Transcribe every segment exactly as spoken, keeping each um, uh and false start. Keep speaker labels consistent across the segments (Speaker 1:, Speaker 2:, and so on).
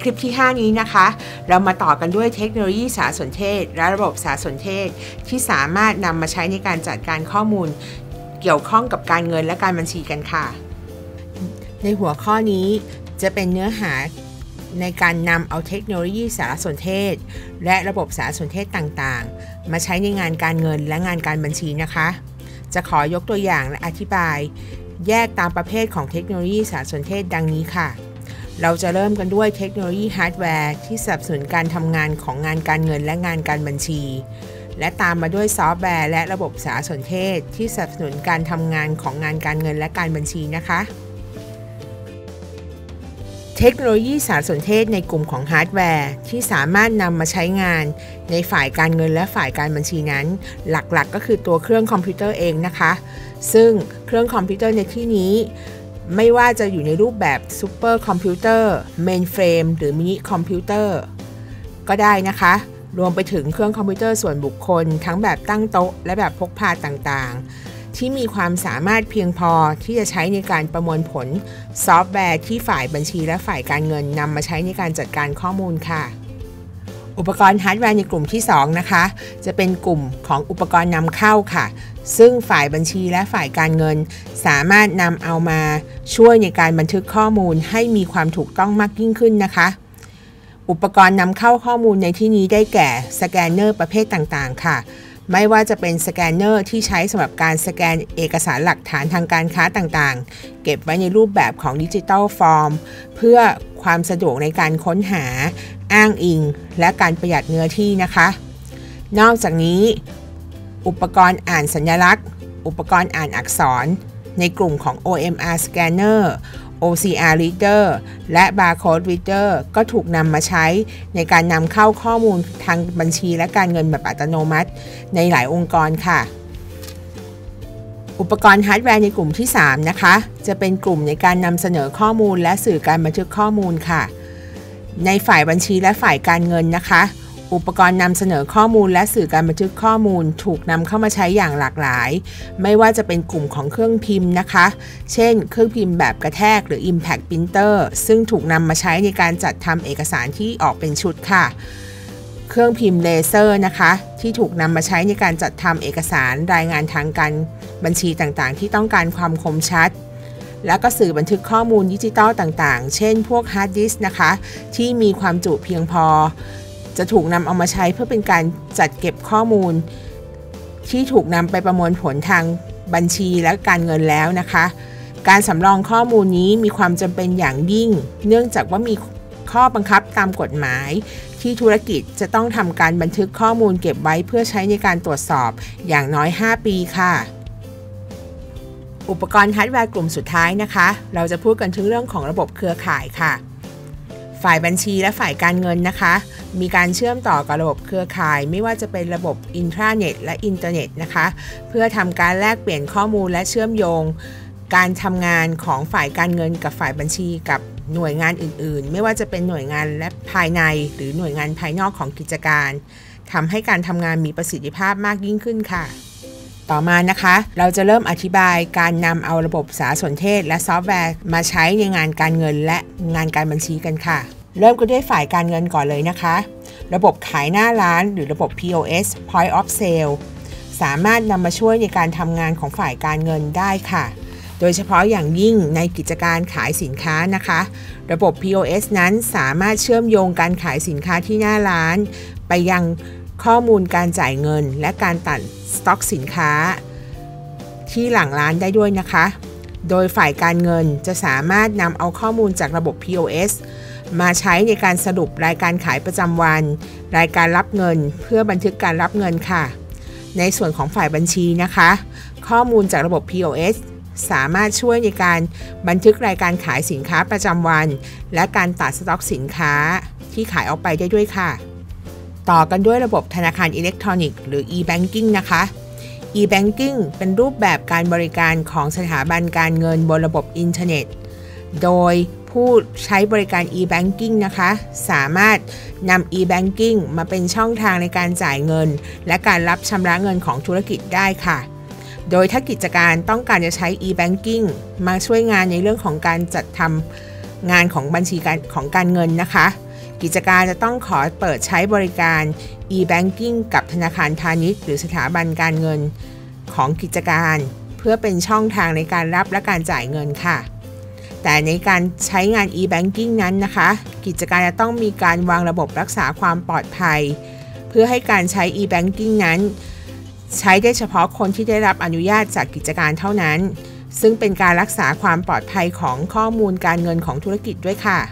Speaker 1: คลิปที่ห้านี้นะคะเรามาต่อกันด้วยเทคโนโลยีสารสนเทศและระบบสารสนเทศที่สามารถนำมาใช้ในการจัดการข้อมูลเกี่ยวข้องกับการเงินและการบัญชีกันค่ะในหัวข้อนี้จะเป็นเนื้อหาในการนำเอาเทคโนโลยีสารสนเทศและระบบสารสนเทศต่างๆมาใช้ในงานการเงินและงานการบัญชีนะคะจะขอยกตัวอย่างและอธิบายแยกตามประเภทของเทคโนโลยีสารสนเทศดังนี้ค่ะเราจะเริ่มกันด้วยเทคโนโลยีฮาร์ดแวร์ที่สนับสนุนการทำงานของงานการเงินและงานการบัญชีและตามมาด้วยซอฟต์แวร์และระบบสารสนเทศที่สนับสนุนการทำงานของงานการเงินและการบัญชีนะคะเทคโนโลยีสารสนเทศในกลุ่มของฮาร์ดแวร์ที่สามารถนำมาใช้งานในฝ่ายการเงินและฝ่ายการบัญชีนั้นหลักๆ ก็คือตัวเครื่องคอมพิวเตอร์เองนะคะซึ่งเครื่องคอมพิวเตอร์ในที่นี้ไม่ว่าจะอยู่ในรูปแบบซูเปอร์คอมพิวเตอร์เมนเฟรมหรือมินิคอมพิวเตอร์ก็ได้นะคะรวมไปถึงเครื่องคอมพิวเตอร์ส่วนบุคคลทั้งแบบตั้งโต๊ะและแบบพกพาต่างๆที่มีความสามารถเพียงพอที่จะใช้ในการประมวลผลซอฟต์แวร์ที่ฝ่ายบัญชีและฝ่ายการเงินนำมาใช้ในการจัดการข้อมูลค่ะอุปกรณ์ฮาร์ดแวร์ในกลุ่มที่สองนะคะจะเป็นกลุ่มของอุปกรณ์นำเข้าค่ะซึ่งฝ่ายบัญชีและฝ่ายการเงินสามารถนำเอามาช่วยในการบันทึกข้อมูลให้มีความถูกต้องมากยิ่งขึ้นนะคะอุปกรณ์นำเข้าข้อมูลในที่นี้ได้แก่สแกนเนอร์ประเภทต่างๆค่ะไม่ว่าจะเป็นสแกนเนอร์ที่ใช้สำหรับการสแกนเอกสารหลักฐานทางการค้าต่างๆเก็บไว้ในรูปแบบของดิจิทัลฟอร์มเพื่อความสะดวกในการค้นหาอ้างอิงและการประหยัดเนื้อที่นะคะนอกจากนี้อุปกรณ์อ่านสัญลักษณ์อุปกรณ์อ่านอักษรในกลุ่มของ โอ เอ็ม อาร์ Scanner โอ ซี อาร์ Reader และ Barcode Reader ก็ถูกนำมาใช้ในการนำเข้าข้อมูลทางบัญชีและการเงินแบบอัตโนมัติในหลายองค์กรค่ะอุปกรณ์ฮาร์ดแวร์ในกลุ่มที่สามนะคะจะเป็นกลุ่มในการนำเสนอข้อมูลและสื่อการบันทึกข้อมูลค่ะในฝ่ายบัญชีและฝ่ายการเงินนะคะอุปกรณ์นำเสนอข้อมูลและสื่อการบันทึกข้อมูลถูกนำเข้ามาใช้อย่างหลากหลายไม่ว่าจะเป็นกลุ่มของเครื่องพิมพ์นะคะเช่นเครื่องพิมพ์แบบกระแทกหรือ Impact Printer ซึ่งถูกนำมาใช้ในการจัดทำเอกสารที่ออกเป็นชุดค่ะเครื่องพิมพ์เลเซอร์นะคะที่ถูกนำมาใช้ในการจัดทำเอกสารรายงานทางการบัญชีต่างๆที่ต้องการความคมชัดแล้วก็สื่อบันทึกข้อมูลดิจิตอลต่างๆเช่นพวกฮาร์ดดิสก์นะคะที่มีความจุเพียงพอจะถูกนำเอามาใช้เพื่อเป็นการจัดเก็บข้อมูลที่ถูกนำไปประมวลผลทางบัญชีและการเงินแล้วนะคะการสำรองข้อมูลนี้มีความจำเป็นอย่างยิ่งเนื่องจากว่ามีข้อบังคับตามกฎหมายที่ธุรกิจจะต้องทำการบันทึกข้อมูลเก็บไว้เพื่อใช้ในการตรวจสอบอย่างน้อยห้าปีค่ะอุปกรณ์ฮาร์ดแวร์กลุ่มสุดท้ายนะคะเราจะพูดกันถึงเรื่องของระบบเครือข่ายค่ะฝ่ายบัญชีและฝ่ายการเงินนะคะมีการเชื่อมต่อกับระบบเครือข่ายไม่ว่าจะเป็นระบบอินทราเน็ตและอินเทอร์เน็ตนะคะเพื่อทำการแลกเปลี่ยนข้อมูลและเชื่อมโยงการทำงานของฝ่ายการเงินกับฝ่ายบัญชีกับหน่วยงานอื่นๆไม่ว่าจะเป็นหน่วยงานและภายในหรือหน่วยงานภายนอกของกิจการทำให้การทำงานมีประสิทธิภาพมากยิ่งขึ้นค่ะต่อมานะคะเราจะเริ่มอธิบายการนำเอาระบบสารสนเทศและซอฟต์แวร์มาใช้ในงานการเงินและงานการบัญชีกันค่ะเริ่มกันด้วยฝ่ายการเงินก่อนเลยนะคะระบบขายหน้าร้านหรือระบบ พี โอ เอส Point of Sale สามารถนำมาช่วยในการทำงานของฝ่ายการเงินได้ค่ะโดยเฉพาะอย่างยิ่งในกิจการขายสินค้านะคะระบบ พี โอ เอส นั้นสามารถเชื่อมโยงการขายสินค้าที่หน้าร้านไปยังข้อมูลการจ่ายเงินและการตัดสต็อกสินค้าที่หลังร้านได้ด้วยนะคะโดยฝ่ายการเงินจะสามารถนำเอาข้อมูลจากระบบ พี โอ เอส มาใช้ในการสรุปรายการขายประจำวันรายการรับเงินเพื่อบันทึกการรับเงินค่ะในส่วนของฝ่ายบัญชีนะคะข้อมูลจากระบบ พี โอ เอส สามารถช่วยในการบันทึกรายการขายสินค้าประจำวันและการตัดสต็อกสินค้าที่ขายออกไปได้ด้วยค่ะต่อกันด้วยระบบธนาคารอิเล็กทรอนิกส์หรือ e-banking นะคะ e-banking เป็นรูปแบบการบริการของสถาบันการเงินบนระบบอินเทอร์เน็ตโดยผู้ใช้บริการ e-banking นะคะสามารถนำ e-banking มาเป็นช่องทางในการจ่ายเงินและการรับชำระเงินของธุรกิจได้ค่ะโดยถ้ากิจการต้องการจะใช้ e-banking มาช่วยงานในเรื่องของการจัดทำงานของบัญชีการของการเงินนะคะกิจการจะต้องขอเปิดใช้บริการ e-banking กับธนาคารพาณิชย์หรือสถาบันการเงินของกิจการเพื่อเป็นช่องทางในการรับและการจ่ายเงินค่ะแต่ในการใช้งาน e-banking นั้นนะคะกิจการจะต้องมีการวางระบบรักษาความปลอดภัยเพื่อให้การใช้ e-banking นั้นใช้ได้เฉพาะคนที่ได้รับอนุญาตจากกิจการเท่านั้นซึ่งเป็นการรักษาความปลอดภัยของข้อมูลการเงินของธุรกิจด้วยค่ะ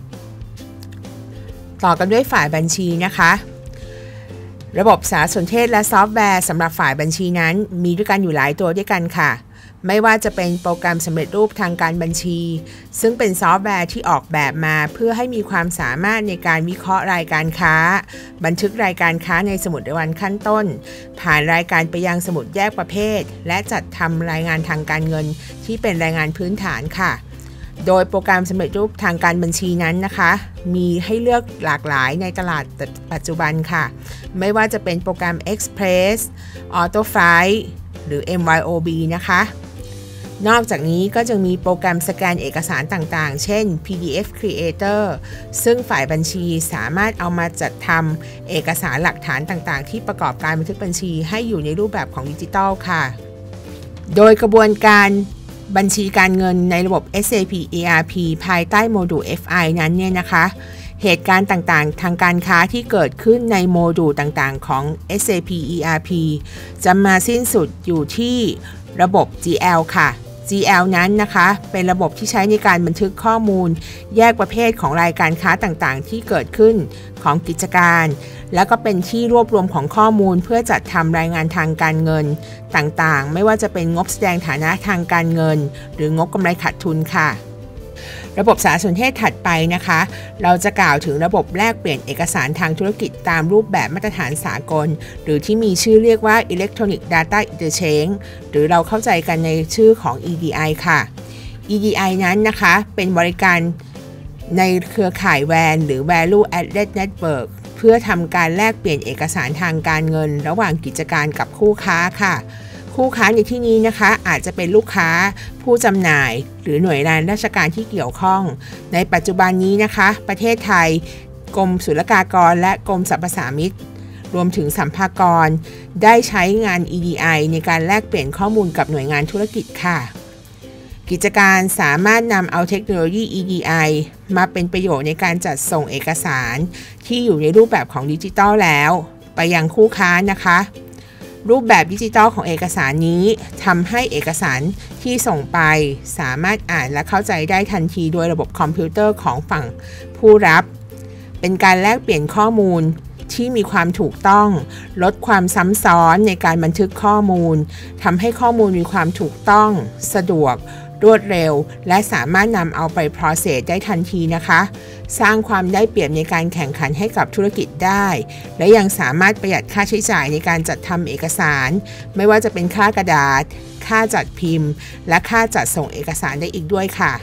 Speaker 1: ต่อกันด้วยฝ่ายบัญชีนะคะระบบสารสนเทศและซอฟต์แวร์สำหรับฝ่ายบัญชีนั้นมีด้วยกันอยู่หลายตัวด้วยกันค่ะไม่ว่าจะเป็นโปรแกรมสำเร็จรูปทางการบัญชีซึ่งเป็นซอฟต์แวร์ที่ออกแบบมาเพื่อให้มีความสามารถในการวิเคราะห์รายการค้าบันทึกรายการค้าในสมุดรายวันขั้นต้นผ่านรายการไปยังสมุดแยกประเภทและจัดทำรายงานทางการเงินที่เป็นรายงานพื้นฐานค่ะโดยโปรแกรมสำเร็จรูปทางการบัญชีนั้นนะคะมีให้เลือกหลากหลายในตลาดปัจจุบันค่ะไม่ว่าจะเป็นโปรแกรม Express AutoFlight หรือ เอ็ม วาย โอ บี นะคะนอกจากนี้ก็จะมีโปรแกรมสแกนเอกสารต่างๆเช่น พี ดี เอฟ Creator ซึ่งฝ่ายบัญชีสามารถเอามาจัดทำเอกสารหลักฐานต่างๆที่ประกอบการบันทึกบัญชีให้อยู่ในรูปแบบของดิจิทัลค่ะโดยกระบวนการบัญชีการเงินในระบบ เอส เอ พี อี อาร์ พี ภายใต้โมดูล เอฟ ไอ นั้นเนี่ยนะคะเหตุการณ์ต่างๆทางการค้าที่เกิดขึ้นในโมดูลต่างๆของ เอส เอ พี อี อาร์ พี จะมาสิ้นสุดอยู่ที่ระบบ จี แอล ค่ะ จี แอล นั้นนะคะเป็นระบบที่ใช้ในการบันทึกข้อมูลแยกประเภทของรายการค้าต่างๆที่เกิดขึ้นของกิจการแล้วก็เป็นที่รวบรวมของข้อมูลเพื่อจัดทำรายงานทางการเงินต่างๆไม่ว่าจะเป็นงบแสดงฐานะทางการเงินหรืองบกำไรขาดทุนค่ะระบบสารสนเทศถัดไปนะคะเราจะกล่าวถึงระบบแลกเปลี่ยนเอกสารทางธุรกิจตามรูปแบบมาตรฐานสากลหรือที่มีชื่อเรียกว่า Electronic Data Interchange หรือเราเข้าใจกันในชื่อของ อี ดี ไอ ค่ะ อี ดี ไอ นั้นนะคะเป็นบริการในเครือข่าย แว เอ เอ็น หรือ Value Added Network เพื่อทำการแลกเปลี่ยนเอกสารทางการเงินระหว่างกิจการกับคู่ค้าค่ะคู่ค้าในที่นี้นะคะอาจจะเป็นลูกค้าผู้จำหน่ายหรือหน่วยงานราชการที่เกี่ยวข้องในปัจจุบันนี้นะคะประเทศไทยกรมศุลกากรและกรมสรรพสามิตรวมถึงสรรพากรได้ใช้งาน อี ดี ไอ ในการแลกเปลี่ยนข้อมูลกับหน่วยงานธุรกิจค่ะกิจการสามารถนำเอาเทคโนโลยี อี ดี ไอ มาเป็นประโยชน์ในการจัดส่งเอกสารที่อยู่ในรูปแบบของดิจิทัลแล้วไปยังคู่ค้านะคะรูปแบบดิจิทัลของเอกสารนี้ทำให้เอกสารที่ส่งไปสามารถอ่านและเข้าใจได้ทันทีโดยระบบคอมพิวเตอร์ของฝั่งผู้รับเป็นการแลกเปลี่ยนข้อมูลที่มีความถูกต้องลดความซ้ำซ้อนในการบันทึกข้อมูลทำให้ข้อมูลมีความถูกต้องสะดวกรวดเร็วและสามารถนำเอาไป process ได้ทันทีนะคะสร้างความได้เปรียบในการแข่งขันให้กับธุรกิจได้และยังสามารถประหยัดค่าใช้จ่ายในการจัดทำเอกสารไม่ว่าจะเป็นค่ากระดาษค่าจัดพิมพ์และค่าจัดส่งเอกสารได้อีกด้วยค่ะ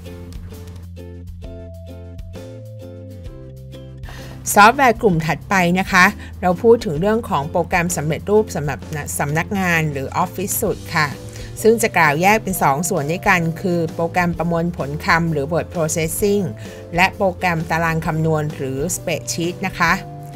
Speaker 1: ซอฟต์แวร์กลุ่มถัดไปนะคะเราพูดถึงเรื่องของโปรแกรมสำเร็จรูปสำหรับสำนักงานหรือ Office Suite ค่ะซึ่งจะกล่าวแยกเป็นสองส่วนด้วยกันคือโปรแกรมประมวลผลคำหรือ Word Processing และโปรแกรมตารางคำนวณหรือ Spreadsheet นะคะ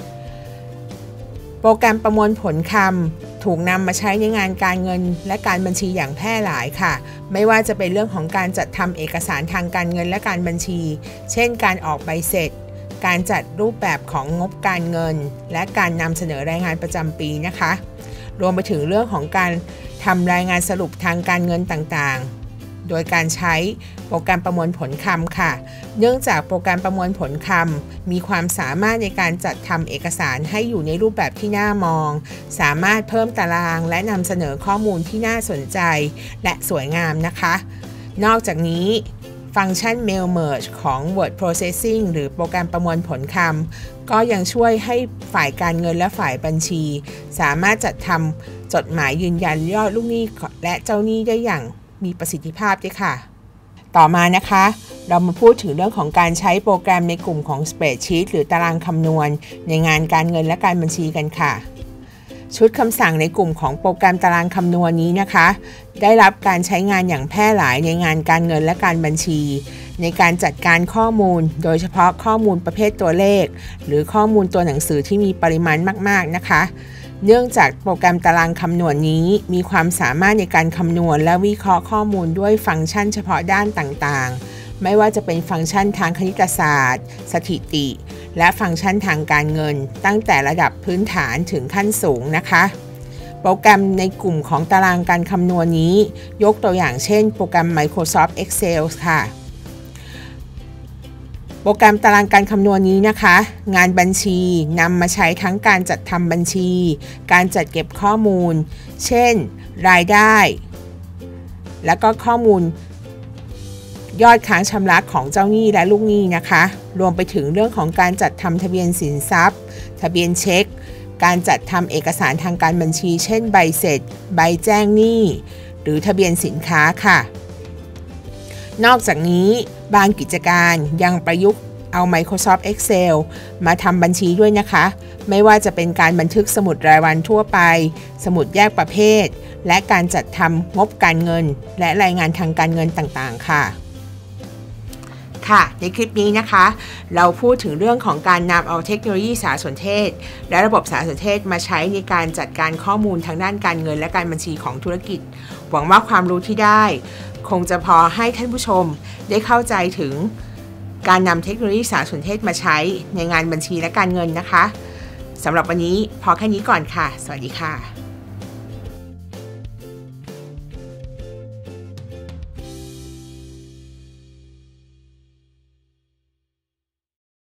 Speaker 1: โปรแกรมประมวลผลคำถูกนำมาใช้ในงานการเงินและการบัญชีอย่างแพร่หลายค่ะไม่ว่าจะเป็นเรื่องของการจัดทำเอกสารทางการเงินและการบัญชีเช่นการออกใบเสร็จการจัดรูปแบบของงบการเงินและการนำเสนอรายงานประจำปีนะคะรวมไปถึงเรื่องของการทำรายงานสรุปทางการเงินต่างๆโดยการใช้โปรแกรมประมวลผลคำค่ะเนื่องจากโปรแกรมประมวลผลคำมีความสามารถในการจัดทำเอกสารให้อยู่ในรูปแบบที่น่ามองสามารถเพิ่มตารางและนำเสนอข้อมูลที่น่าสนใจและสวยงามนะคะนอกจากนี้ฟังก์ชัน Mail Merge ของ Word Processing หรือโปรแกรมประมวลผลคำก็ยังช่วยให้ฝ่ายการเงินและฝ่ายบัญชีสามารถจัดทำจดหมายยืนยันยอดลูกหนี้และเจ้าหนี้ได้อย่างมีประสิทธิภาพด้วยค่ะต่อมานะคะเรามาพูดถึงเรื่องของการใช้โปรแกรมในกลุ่มของ Spreadsheet หรือตารางคำนวณในงานการเงินและการบัญชีกันค่ะชุดคำสั่งในกลุ่มของโปรแกรมตารางคำนวณนี้นะคะได้รับการใช้งานอย่างแพร่หลายในงานการเงินและการบัญชีในการจัดการข้อมูลโดยเฉพาะข้อมูลประเภทตัวเลขหรือข้อมูลตัวหนังสือที่มีปริมาณมากๆนะคะเนื่องจากโปรแกรมตารางคำนวณนี้มีความสามารถในการคำนวณและวิเคราะห์ข้อมูลด้วยฟังก์ชันเฉพาะด้านต่างๆไม่ว่าจะเป็นฟังก์ชันทางคณิตศาสตร์สถิติและฟังก์ชันทางการเงินตั้งแต่ระดับพื้นฐานถึงขั้นสูงนะคะโปรแกรมในกลุ่มของตารางการคำนวณนี้ยกตัวอย่างเช่นโปรแกรม Microsoft Excel ค่ะโปรแกรมตารางการคำนวณนี้นะคะงานบัญชีนำมาใช้ทั้งการจัดทำบัญชีการจัดเก็บข้อมูลเช่นรายได้และก็ข้อมูลยอดค้างชำระของเจ้าหนี้และลูกหนี้นะคะรวมไปถึงเรื่องของการจัดทำทะเบียนสินทรัพย์ทะเบียนเช็คการจัดทำเอกสารทางการบัญชีเช่นใบเสร็จใบแจ้งหนี้หรือทะเบียนสินค้าค่ะนอกจากนี้บางกิจการยังประยุกต์เอา Microsoft Excel มาทำบัญชีด้วยนะคะไม่ว่าจะเป็นการบันทึกสมุดรายวันทั่วไปสมุดแยกประเภทและการจัดทำงบการเงินและรายงานทางการเงินต่างๆค่ะค่ะในคลิปนี้นะคะเราพูดถึงเรื่องของการนำเอาเทคโนโลยีสารสนเทศและระบบสารสนเทศมาใช้ในการจัดการข้อมูลทางด้านการเงินและการบัญชีของธุรกิจหวังว่าความรู้ที่ได้คงจะพอให้ท่านผู้ชมได้เข้าใจถึงการนำเทคโนโลยีสารสนเทศมาใช้ในงานบัญชีและการเงินนะคะสำหรับวันนี้พอแค่นี้ก่อนค่ะสวัสดีค่ะ